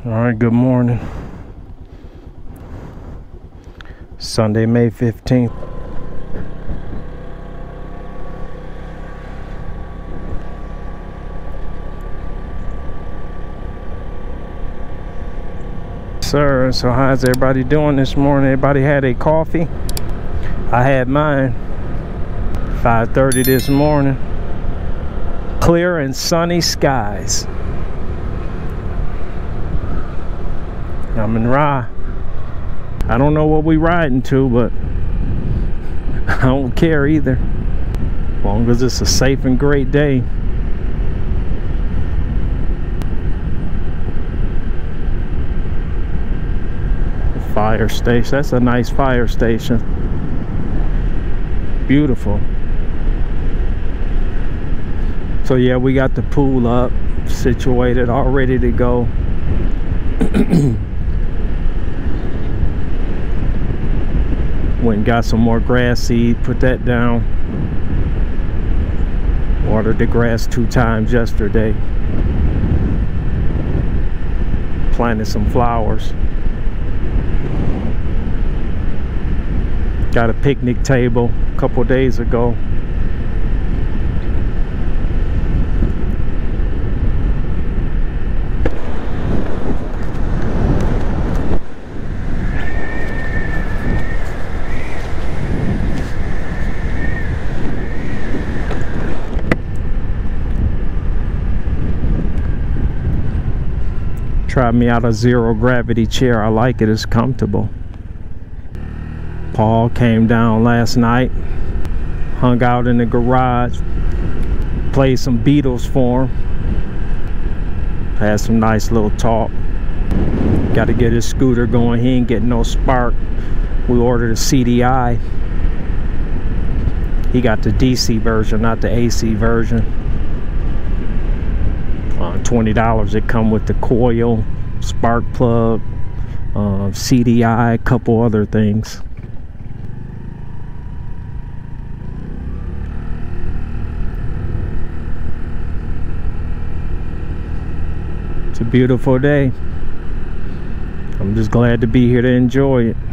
All right, good morning. Sunday, May 15th. Sir, so how's everybody doing this morning? Everybody had a coffee? I had mine 5:30 this morning. Clear and sunny skies. I'm in Rye. I don't know what we riding to, but I don't care either, as long as it's a safe and great day. Fire station, that's a nice fire station. Beautiful. So yeah, we got the pool up, situated, all ready to go. Went and got some more grass seed, put that down. Watered the grass 2 times yesterday. Planted some flowers. Got a picnic table a couple days ago. Tried me out a zero gravity chair. I like it, it's comfortable. Paul came down last night, hung out in the garage, played some Beatles for him. Had some nice little talk. Got to get his scooter going. He ain't getting no spark. We ordered a CDI. He got the DC version, not the AC version. $20. It come with the coil, spark plug, CDI, a couple other things. It's a beautiful day. I'm just glad to be here to enjoy it.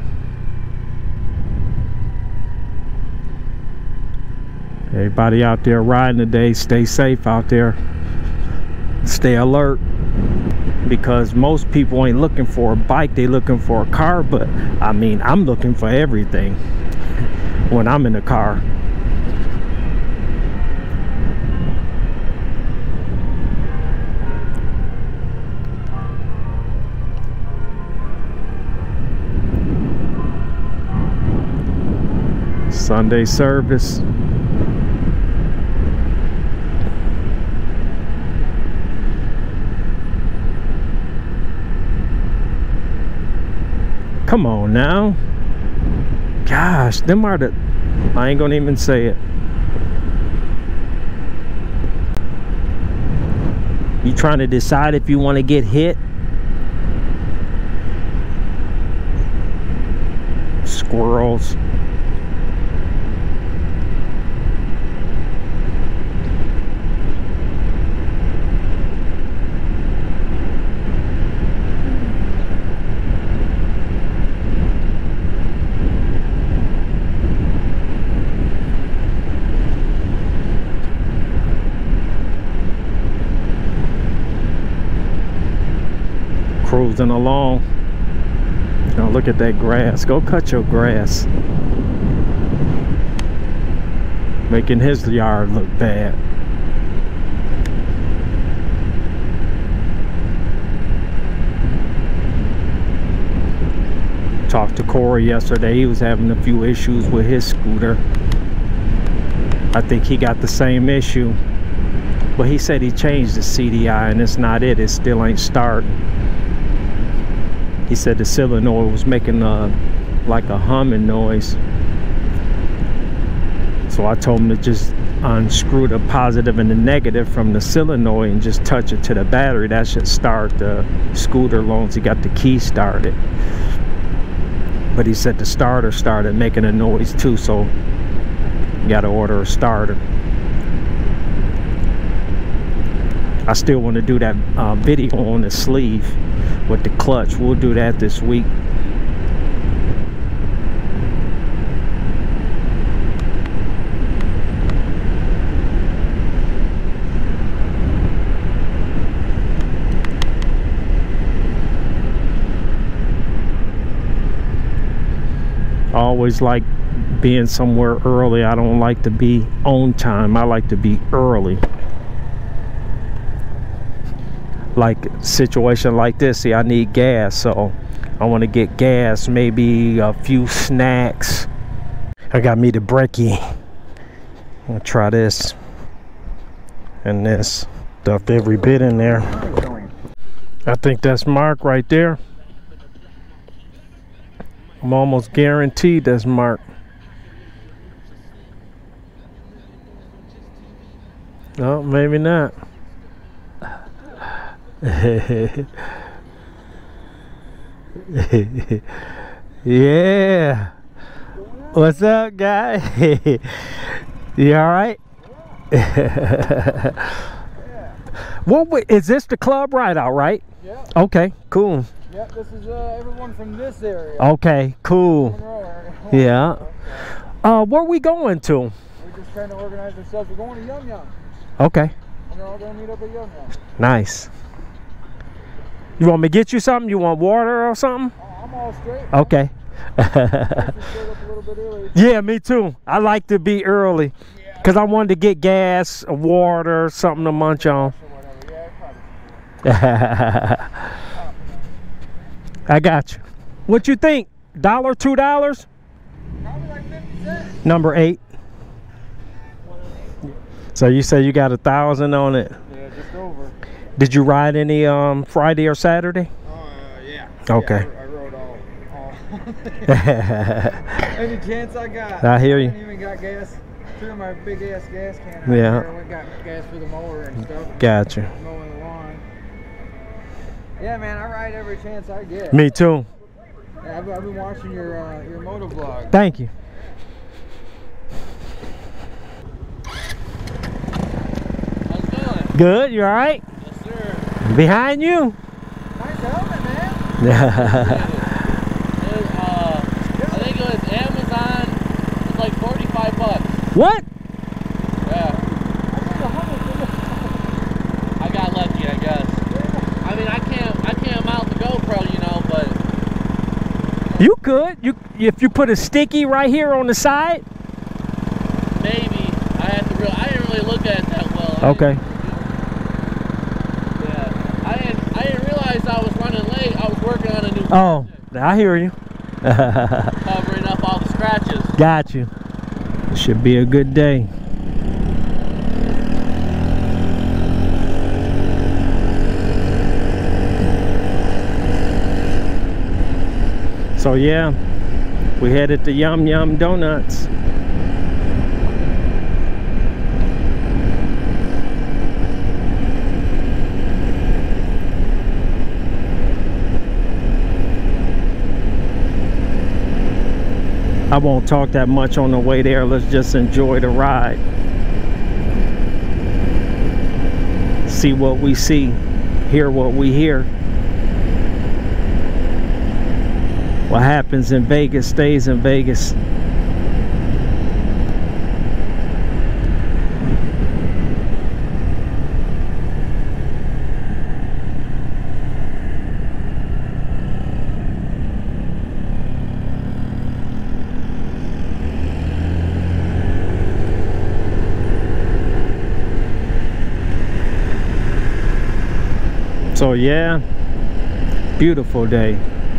Everybody out there riding today, stay safe out there. Stay alert, because most people ain't looking for a bike, they looking for a car. But I mean, I'm looking for everything when I'm in the car. Sunday service. Come on now. Gosh, them are the... I ain't gonna even say it. You trying to decide if you want to get hit? Squirrels. Cruising along. Now look at that grass. Go cut your grass. Making his yard look bad. Talked to Corey yesterday. He was having a few issues with his scooter. I think he got the same issue. But he said he changed the CDI and it's not it. It still ain't starting. He said the solenoid was making like a humming noise. So I told him to just unscrew the positive and the negative from the solenoid and just touch it to the battery. That should start the scooter long as he got the key started. But he said the starter started making a noise too, so you gotta order a starter. I still want to do that video on the sleeve with the clutch. We'll do that this week. I always like being somewhere early. I don't like to be on time. I like to be early. Like situation like this, see, I need gas, so I want to get gas, maybe a few snacks. I got me the brekkie. I'm gonna try this and this. Stuffed every bit in there. I think that's Mark right there. I'm almost guaranteed that's Mark. No, maybe not. Yeah. What's up, guy? You all right? What is this, the club ride out, right? Yeah. Okay, cool. Yep, this is everyone from this area. Okay, cool. Yeah. Where we going to? We're just trying to organize ourselves. We're going to Yum Yum. Okay. And we're all going to meet up at Yum Yum. Nice. You want me to get you something? You want water or something? Oh, I'm all straight. Okay. Just showed up a little bit early. Yeah, me too. I like to be early because I wanted to get gas, water, something to munch on. Yeah, I got you. What you think? $1, $2? probably like 50 cents. Number 8. So you say you got 1,000 on it? Yeah, just over. Did you ride any Friday or Saturday? Yeah. Okay. Yeah, I rode all. Any chance I got. I hear you. I even got gas. Threw my big ass gas can out Yeah. there. Went got gas for the mower and stuff. Gotcha. Mowing the lawn. Yeah, man, I ride every chance I get. Me too. Yeah, I've been watching your moto vlog. Thank you. How's it going? Good, you all right? Yes, sir. Behind you. Nice helmet, man. I think it was Amazon. It's like 45 bucks. What? Yeah. I got lucky, I guess. I mean, I can't mount the GoPro, you know, but You could. If you put a sticky right here on the side. maybe I didn't really look at it that well. Okay. Yeah. I didn't realize I was running late. I was working on a new Oh, project, I hear you. covering up all the scratches. Got you. It should be a good day. So yeah, we headed to Yum Yum Donuts. I won't talk that much on the way there. Let's just enjoy the ride. See what we see, hear what we hear. What happens in Vegas stays in Vegas. So yeah, beautiful day.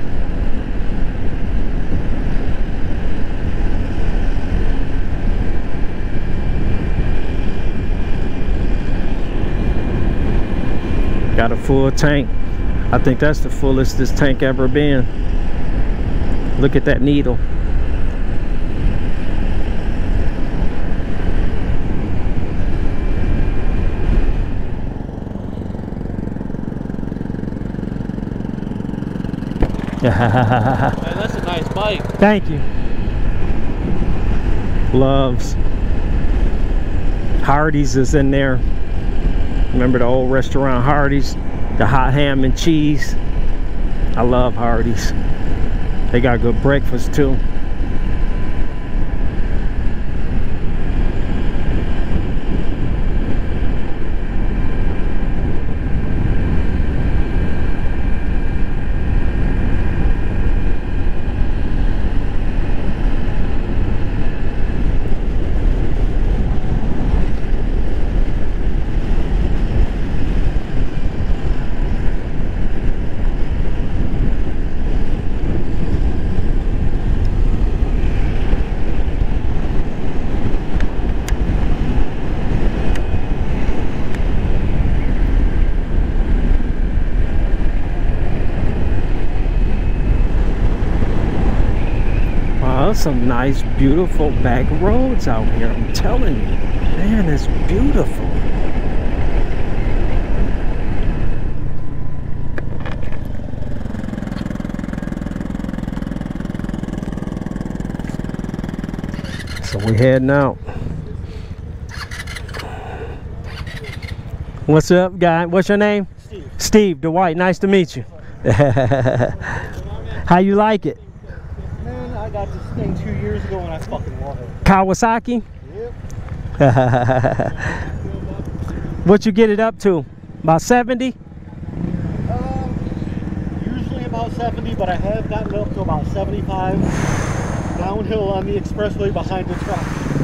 Got a full tank. I think that's the fullest this tank ever been. Look at that needle. Man, that's a nice bike. Thank you. Loves. Hardee's is in there. Remember the old restaurant Hardee's? The hot ham and cheese. I love Hardee's. They got good breakfast too. Some nice beautiful back roads out here, I'm telling you, man, it's beautiful. So we heading out. What's up, guy? What's your name? Steve. Steve Dwight, nice to meet you. How you like it? Man, I got this thing 2 years ago and I fucking love it. Kawasaki? Yep. What you get it up to? About 70? Usually about 70, but I have gotten it up to about 75. Downhill on the expressway behind the truck.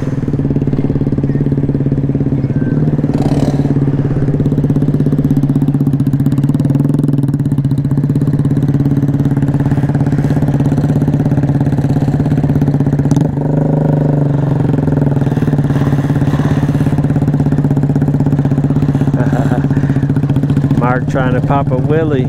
Mark trying to pop a wheelie.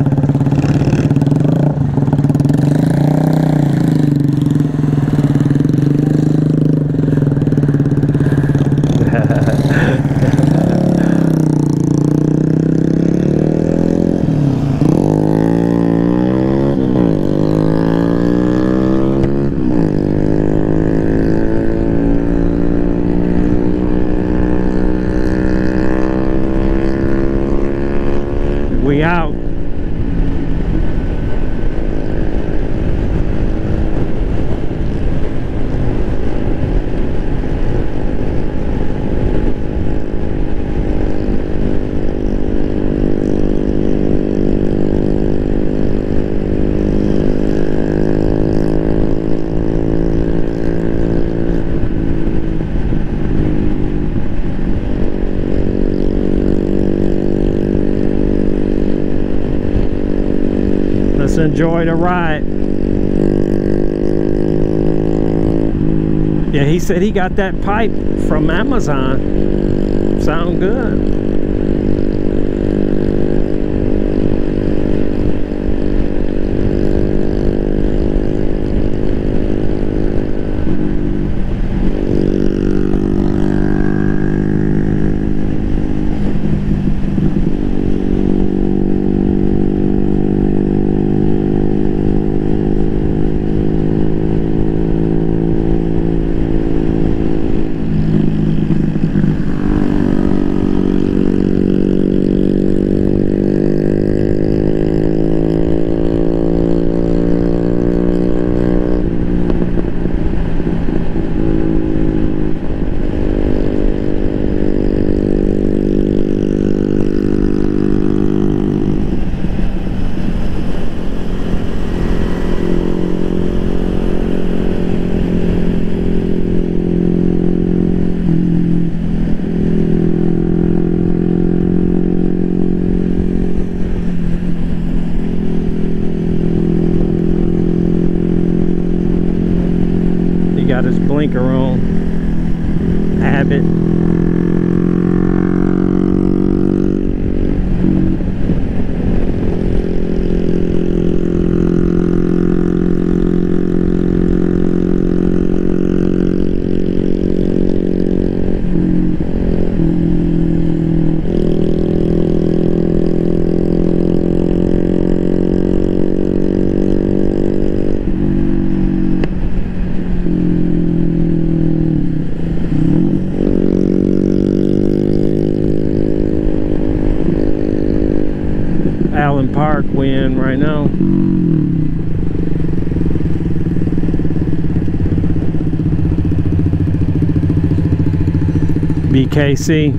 We out. Let's enjoy the ride. Yeah, he said he got that pipe from Amazon. Sound good. Got his blinker on. Abbott. we in right now. BKC.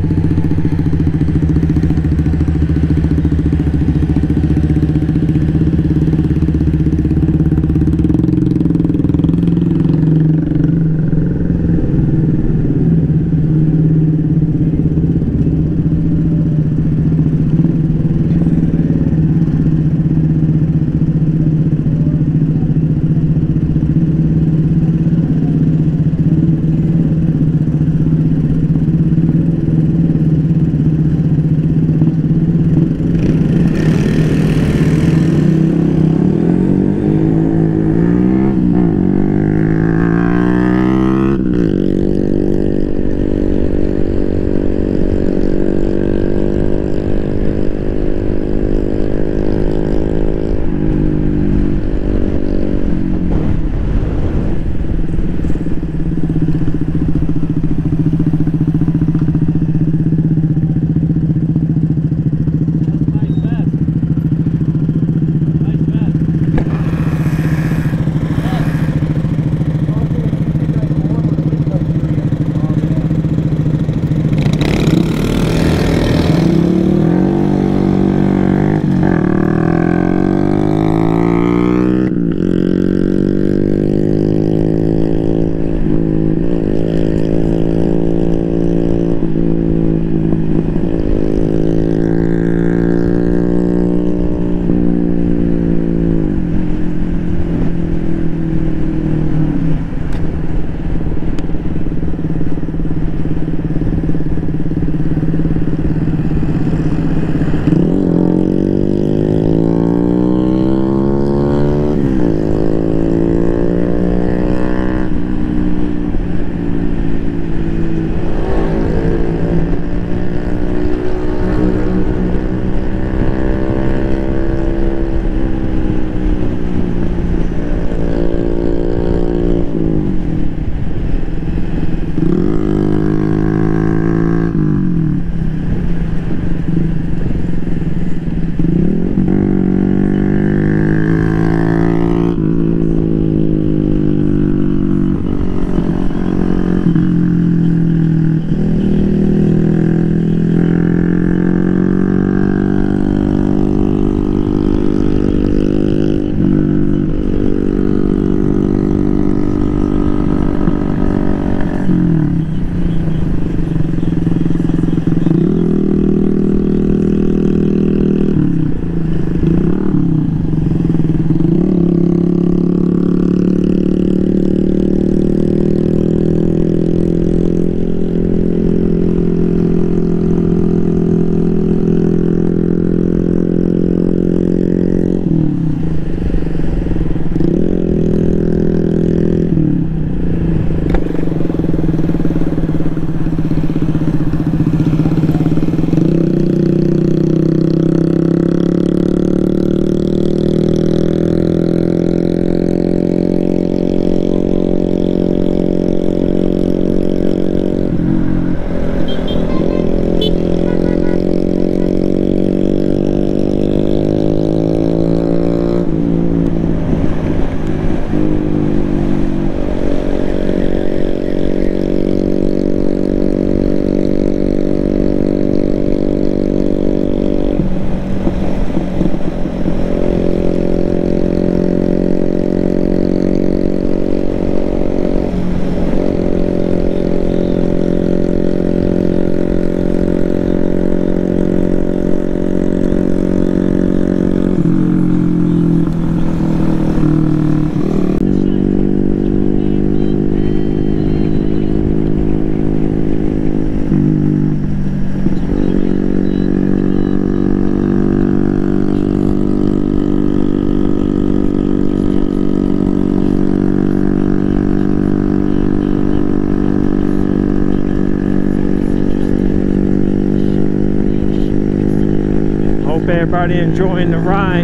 everybody enjoying the ride.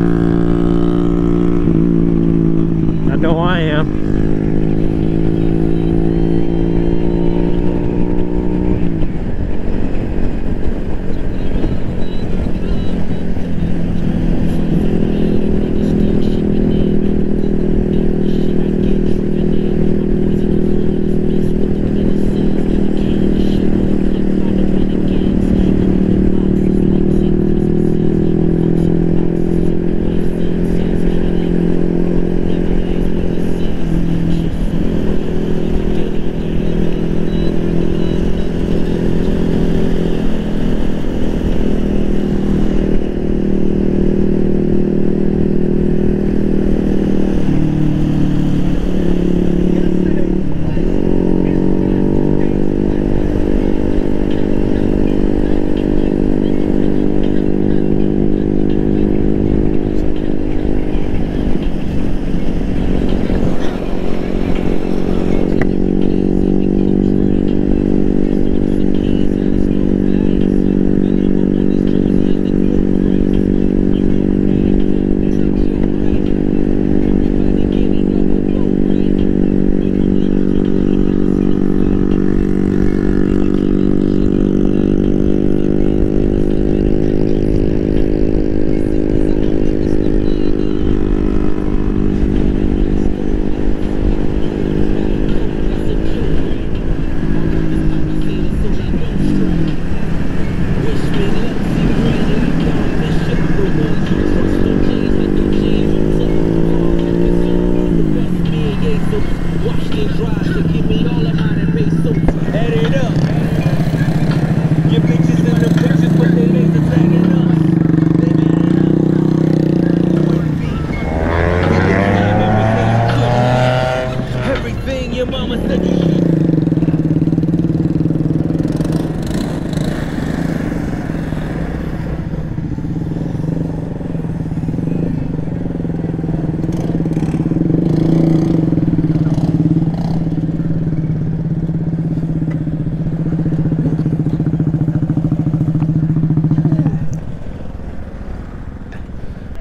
I know I am.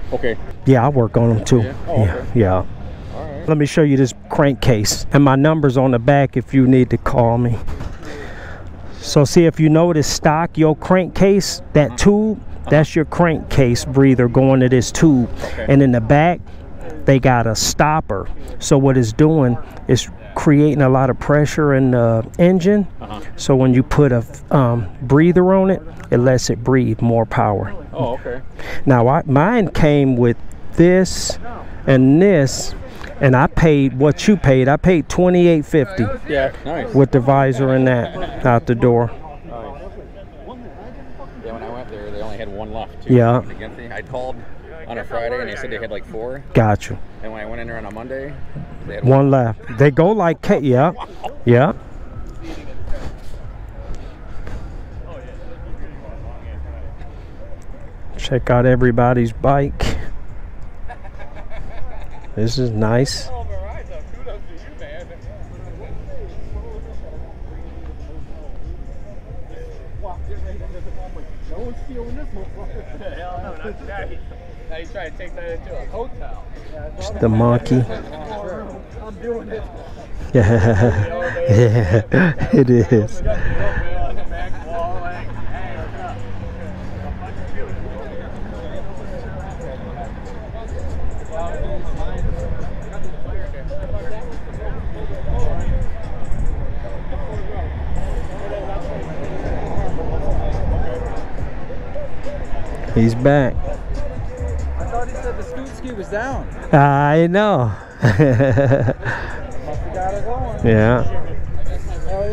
Okay. Yeah, I work on them too. Yeah? Oh, Yeah, okay. yeah. All right. Let me show you this crankcase, and my number's on the back if you need to call me. So see, if you know this stock, your crankcase, that tube, that's your crankcase breather going to this tube. Okay. And in the back, they got a stopper. So what it's doing is creating a lot of pressure in the engine. So when you put a breather on it, it lets it breathe more power. Oh, okay. Now mine came with this and this, and I paid what you paid. I paid $28.50 Yeah, nice. with the visor and that out the door. Yeah, when I went there, they only had one left. Too. Yeah. I called on a Friday and they said they had like 4. Got you. And when I went in there on a Monday, they had One left. They go like yeah, yeah. Check out everybody's bike. This is nice. Now you try to take that into a hotel. It's the monkey. I'm doing it. Yeah, it is. He's back. I thought he said the scoot ski was down. I know. Must have got it going. Yeah. Hell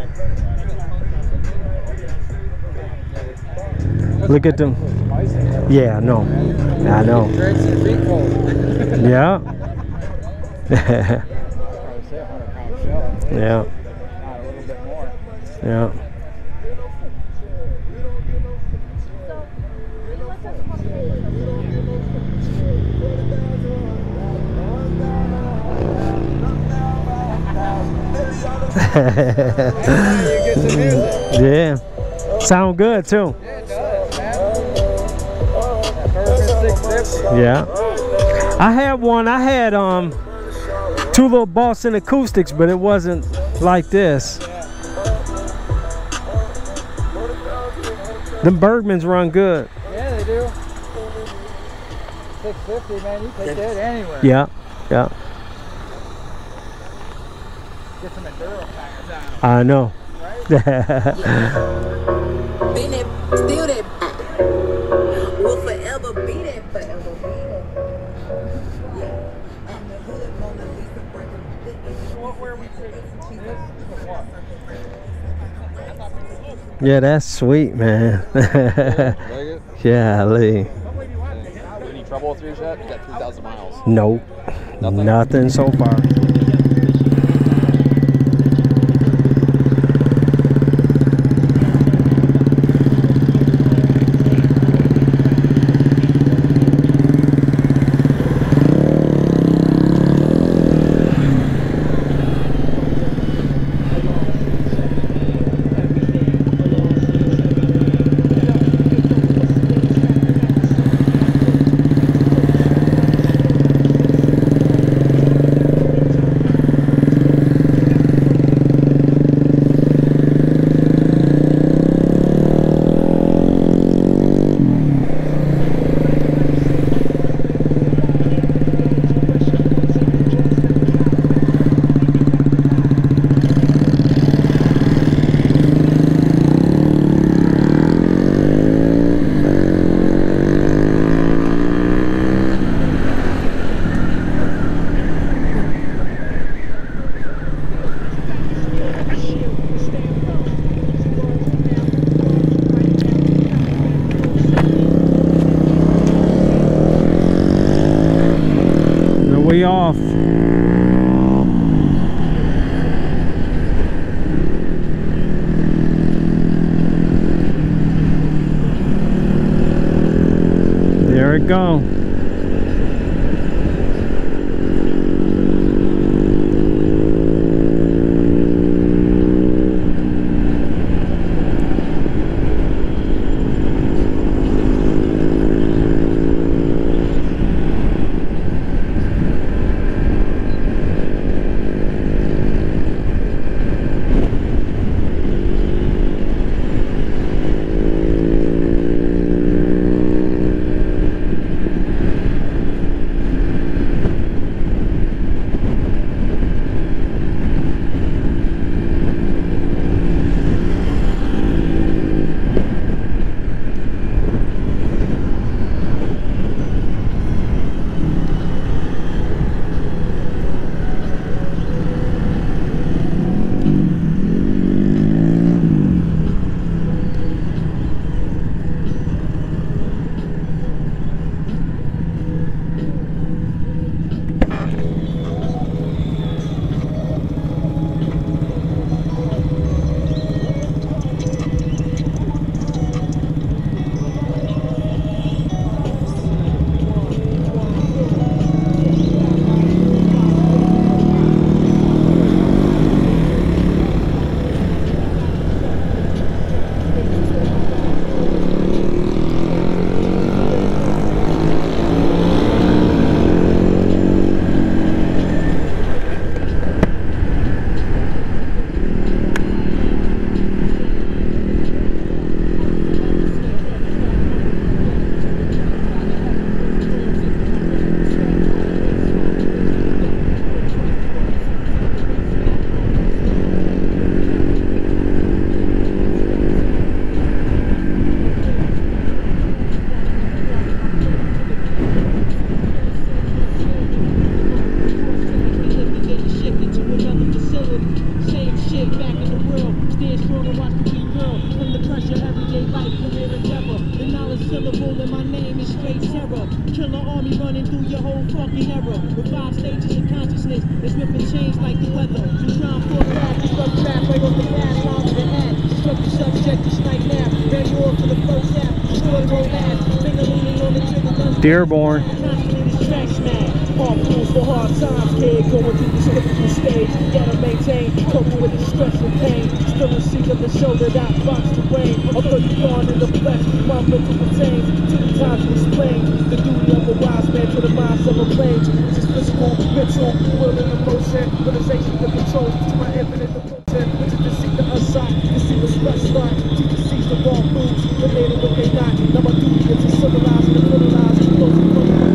yeah. Look at them. Yeah, I know. I know. Drags your feet cold. Yeah. I would say 100-pound shell. Yeah. Not a little bit more. Yeah. Yeah. Sound good too. Yeah, it does, man. Perfect 650. Yeah. I had 2 little Boston acoustics, but it wasn't like this. Them Bergmans run good. Yeah, they do. 650, man. You take that anywhere. Yeah. Yeah. Get some enduro tires on them. I know. Been it, still that. Will forever be that, forever be that. Yeah. I'm the hood Mona Lisa breaking. Where we Yeah, that's sweet, man. Yeah, Lee. Any trouble with yours yet? You got 3,000 miles. Nope. Nothing so far. We off. There it go. Killer army running through your whole fucking era. With 5 stages of consciousness, it's ripping change like the weather. You trying for a path, you struck trap right off the gas, line of the hat. Struck the subject, just like now. Ready off for the first half. Story roll last. Finger leaning on the trigger gun. Dearborn. Hard fools for hard times, kid. Going through this difficult stage. Gotta maintain, coping with the stress and pain. Still a seat of the shoulder that box the rain. A pretty gone in the flesh, my mental pertains to the time to explain the duty of a wise man to the minds of a plane. Which is physical, mental, will and emotion. Realization that controls to my infinite devotion. Which is to seek the unsought, to see what's left start. To seize the wrong moves, but later when they not. Now my duty is to civilize and criminalize. Those who know what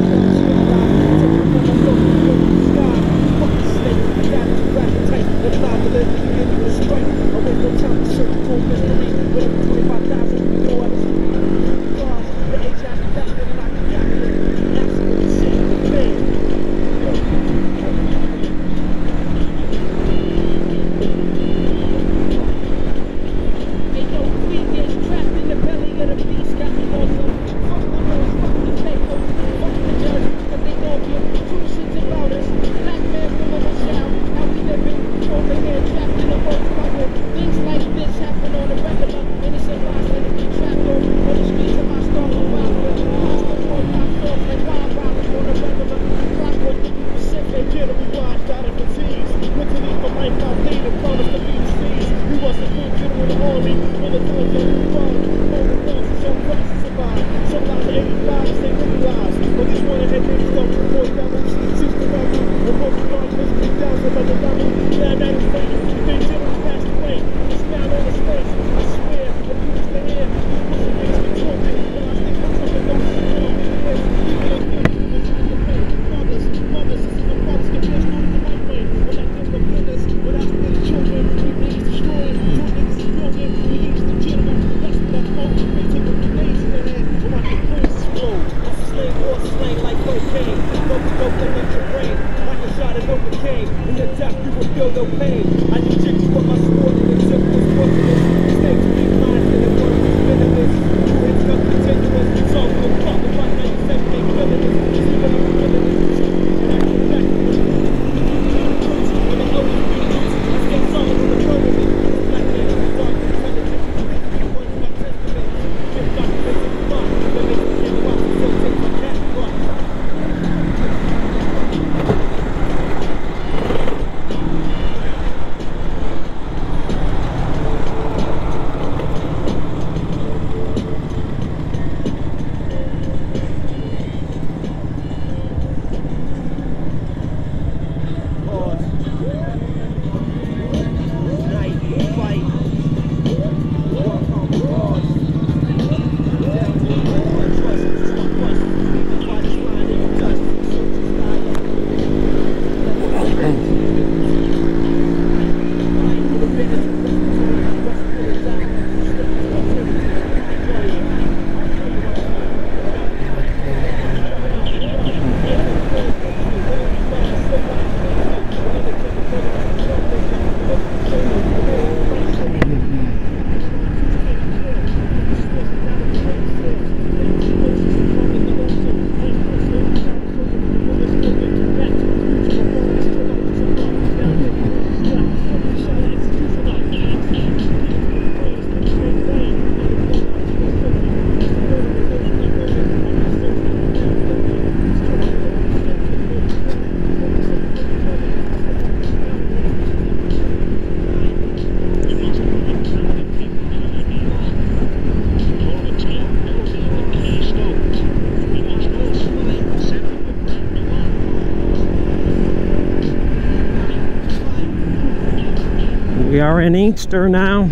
We are in Inkster now.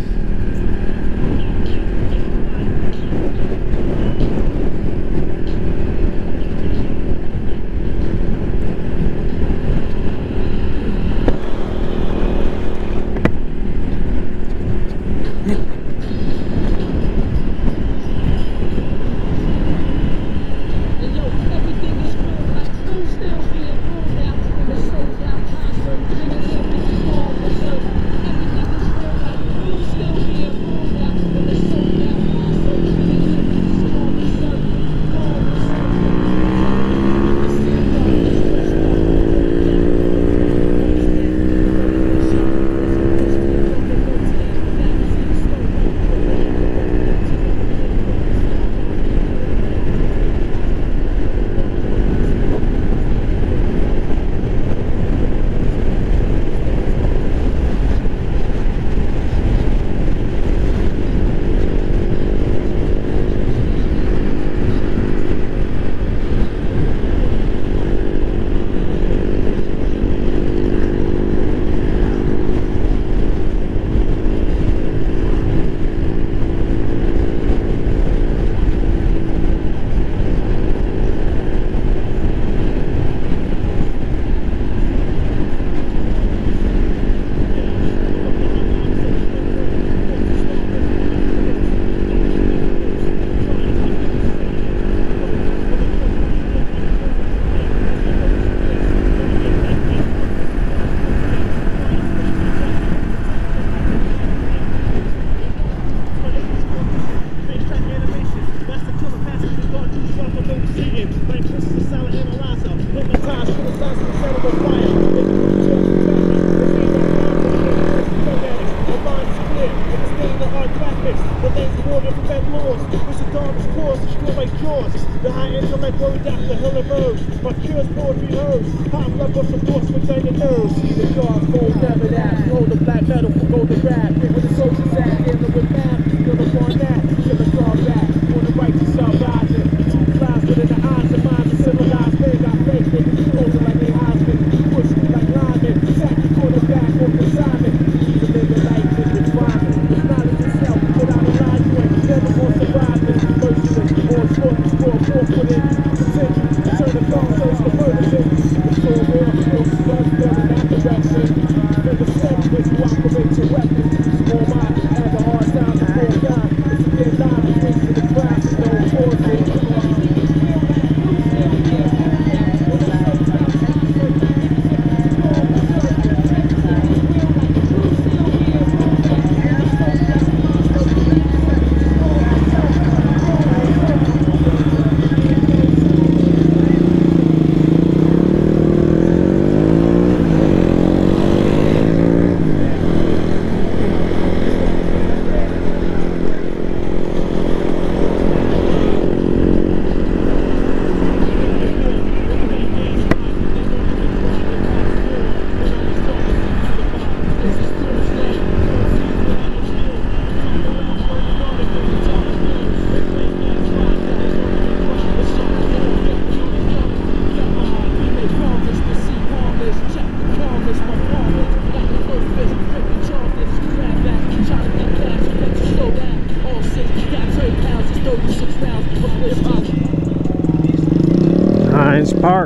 Still My cure's poetry herbs. Hot level supports within your nerves. See the guard, fold never that. Hold the black metal for golden rap. With the soldiers at, dealing with math. Still upon that. Kill the guard back. On the right to start rising. Two flies within the eyes and minds of civilized men. Got fake niggas closing like they Heisman. Push like linemen. Sack the quarterback on consignment. Even in the light, niggas rhyming. Knowledge itself without a line, you ain't never gonna survive this. Merciless, all short, score, forward in. Continue, turn the phone, face the murder thing. It's all real, still slugs, better that direction. Never said when you operate your weapon. Small mind, have a hard time to fall down. It's a dead line, it brings to the crash, no forcing. Hines Park.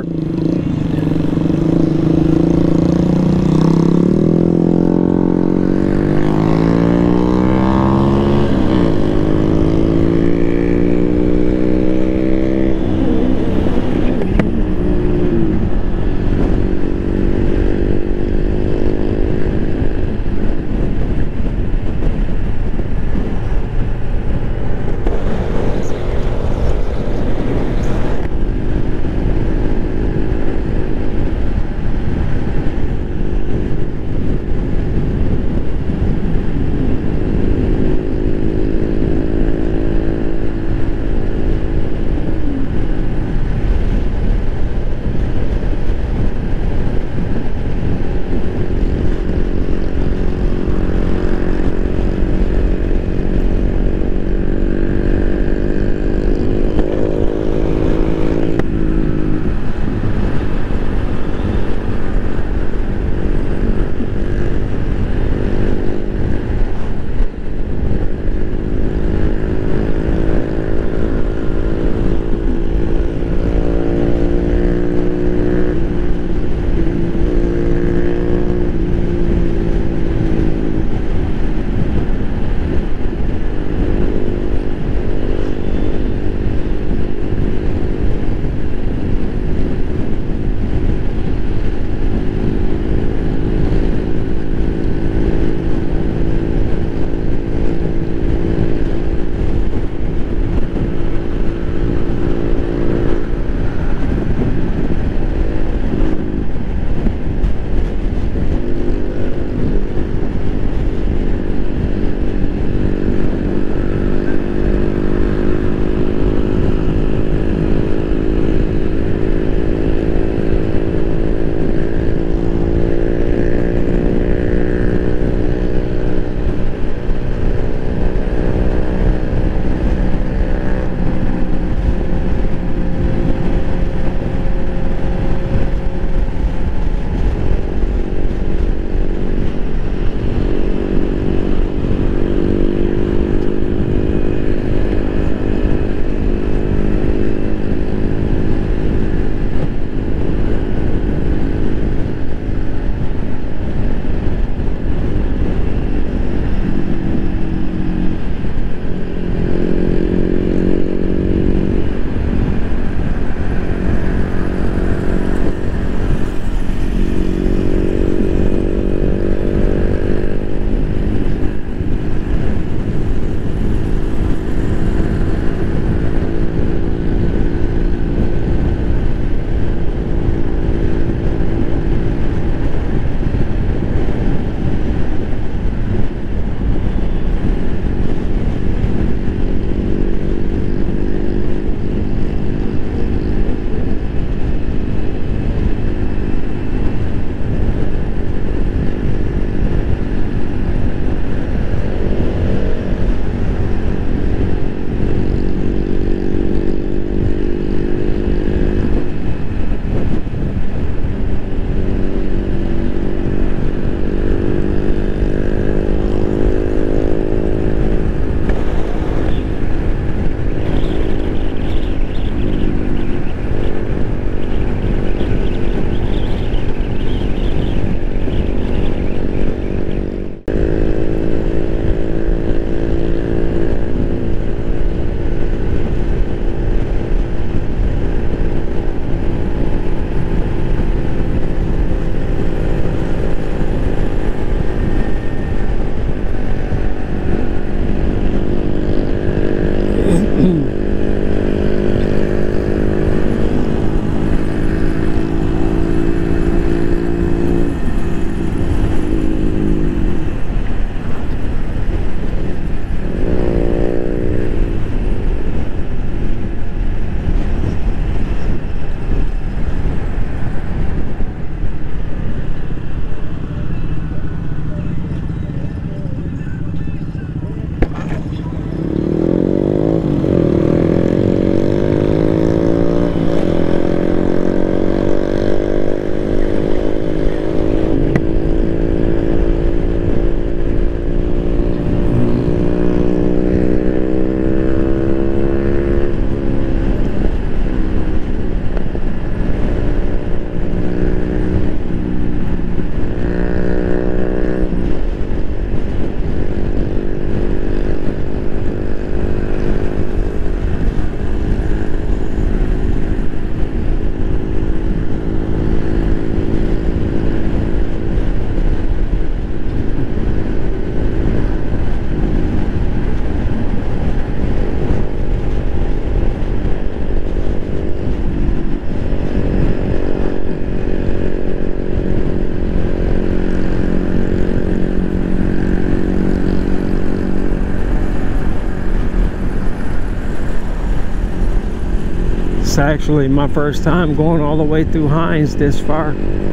It's actually my first time going all the way through Hines this far.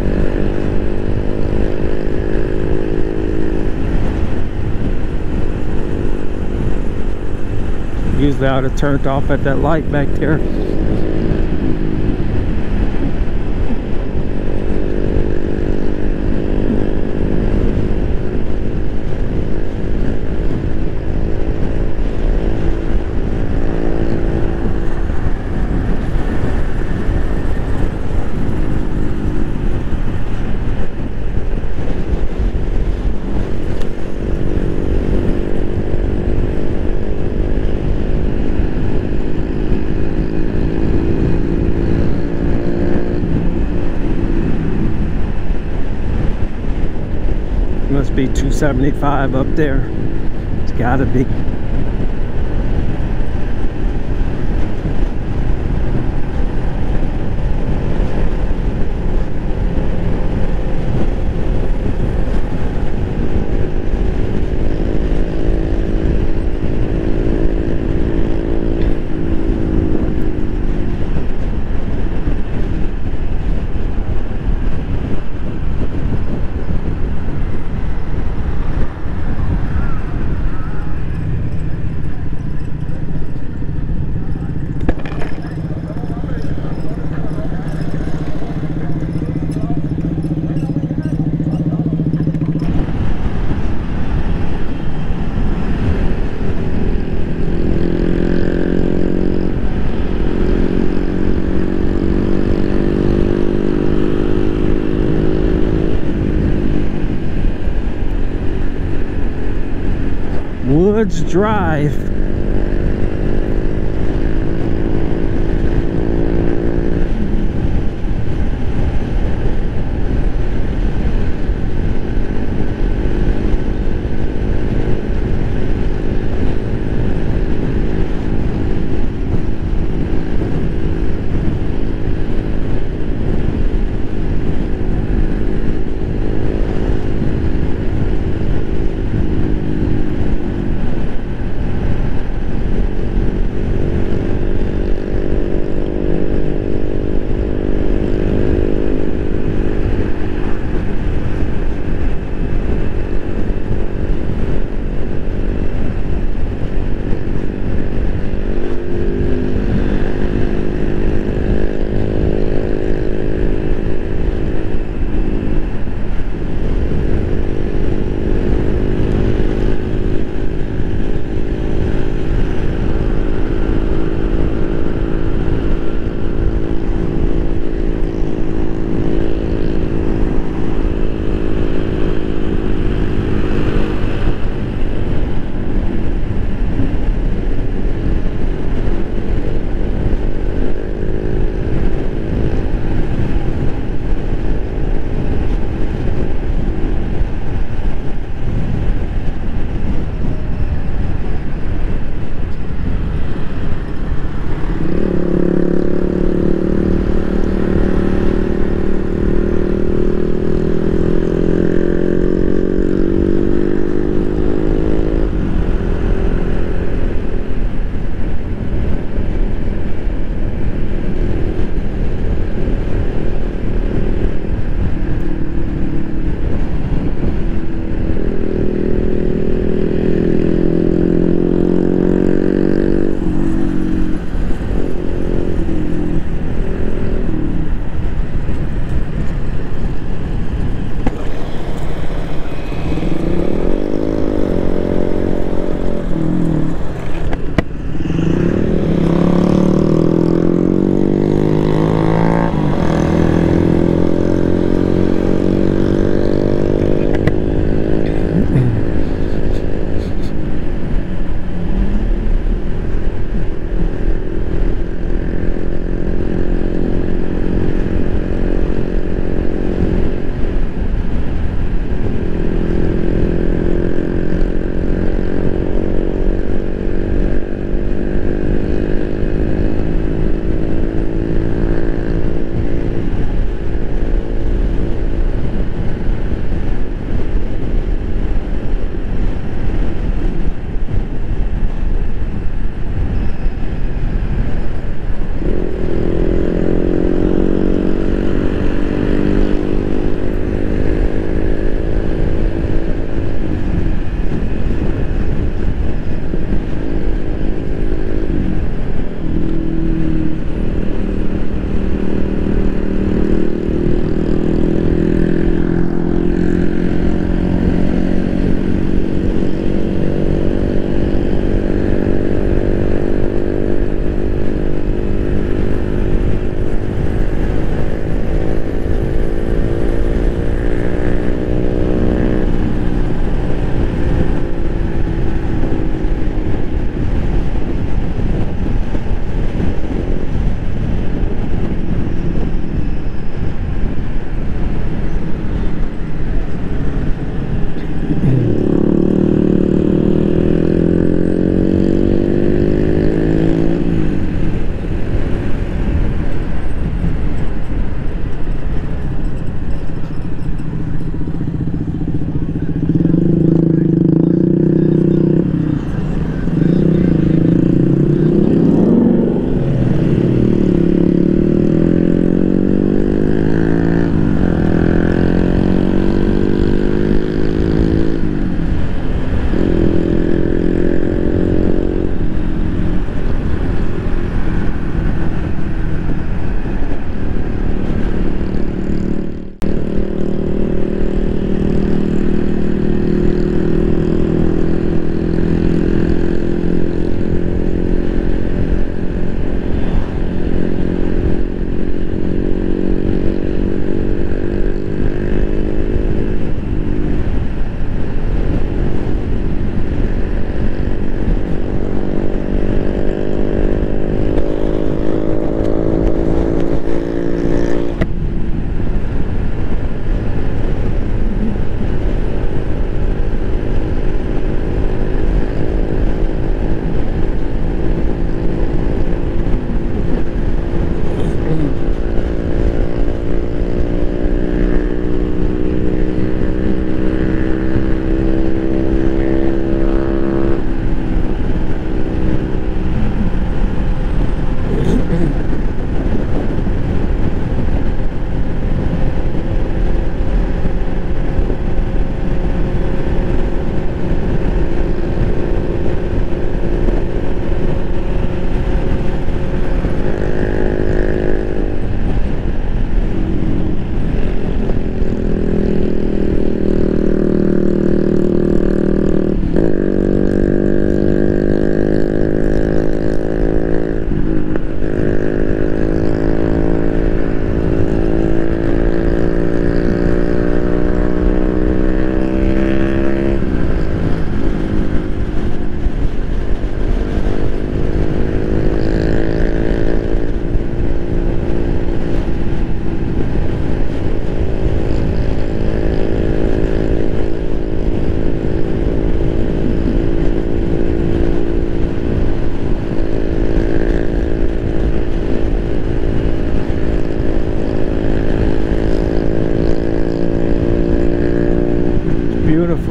Usually I would have turned off at that light back there. Must be 275 up there. It's gotta be. Woods Drive.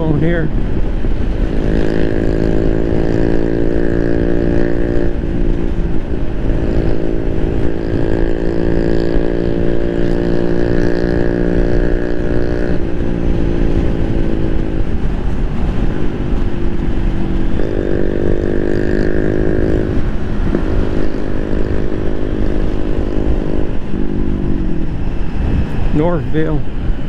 on here. Northville.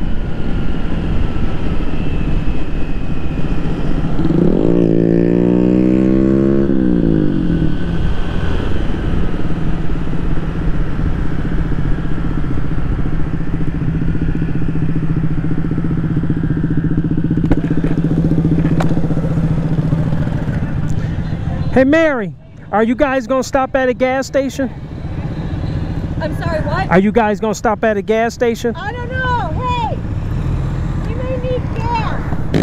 Hey Mary, are you guys gonna stop at a gas station? I'm sorry, what? Are you guys gonna stop at a gas station? I don't know. Hey, you may need gas.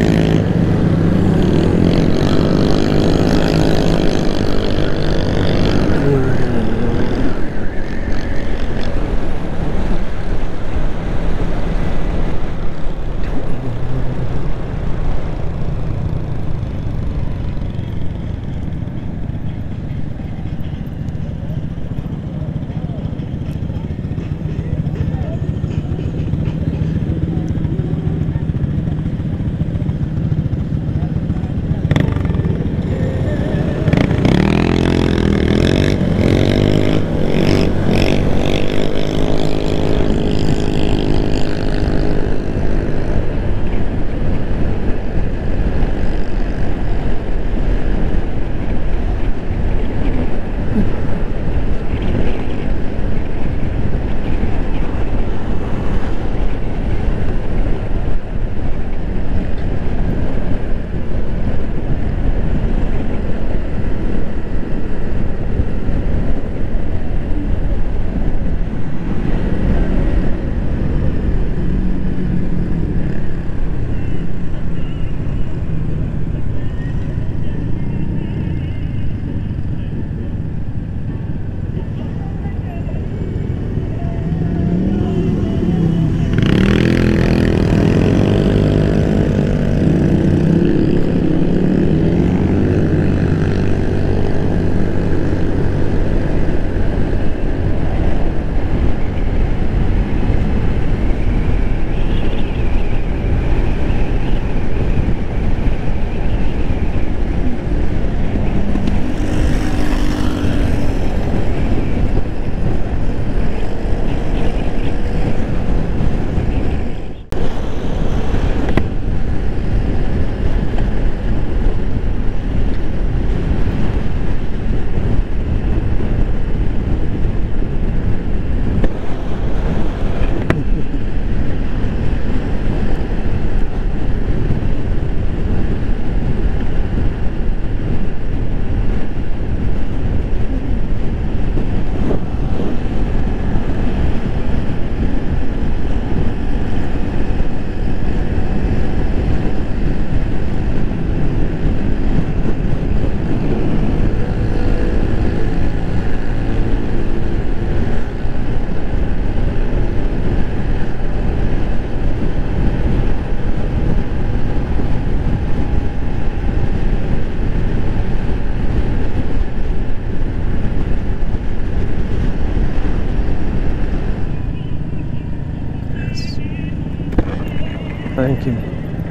Thank you.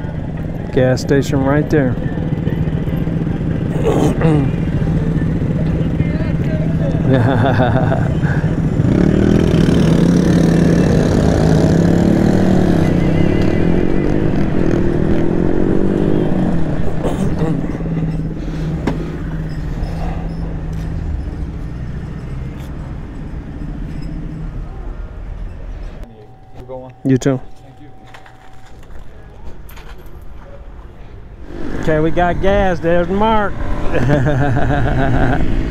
Gas station right there. You too. Okay, we got gas. There's Mark.